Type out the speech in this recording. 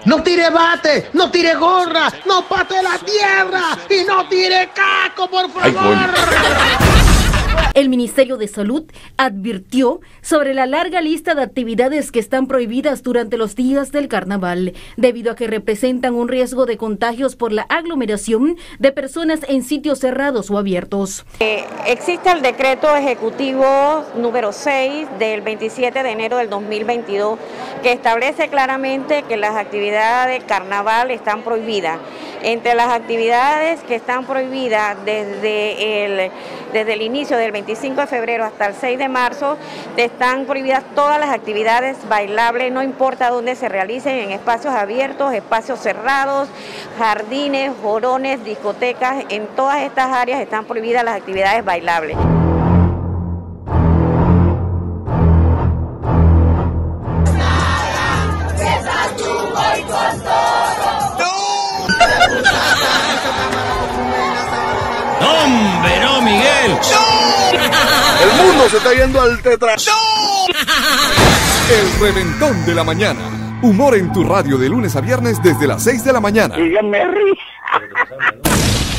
No tire bate, no tire gorra, no pate la tierra y no tire caco, por favor. El Ministerio de Salud advirtió sobre la larga lista de actividades que están prohibidas durante los días del carnaval, debido a que representan un riesgo de contagios por la aglomeración de personas en sitios cerrados o abiertos. Existe el decreto ejecutivo número 6 del 27 de enero del 2022 que establece claramente que las actividades de carnaval están prohibidas. Entre las actividades que están prohibidas desde el inicio del 25 de febrero hasta el 6 de marzo, están prohibidas todas las actividades bailables, no importa dónde se realicen, en espacios abiertos, espacios cerrados, jardines, jorones, discotecas, en todas estas áreas están prohibidas las actividades bailables. ¡Hombre, no, Miguel! ¡El mundo se está yendo al tetra! El reventón de la mañana. Humor en tu radio de lunes a viernes desde las 6 de la mañana. Díganme risa.